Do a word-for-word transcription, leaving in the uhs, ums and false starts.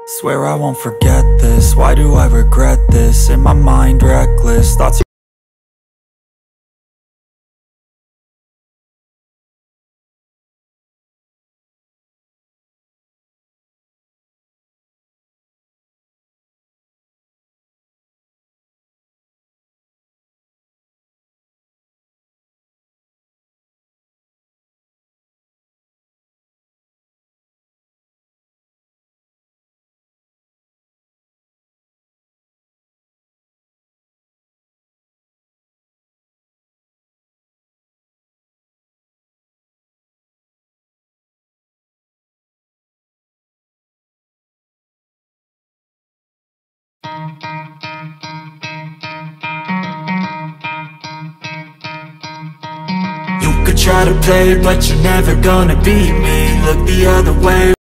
Swear I won't forget this, why do I regret this? In my mind reckless, thoughts. You could try to play it, but you're never gonna beat me. Look the other way.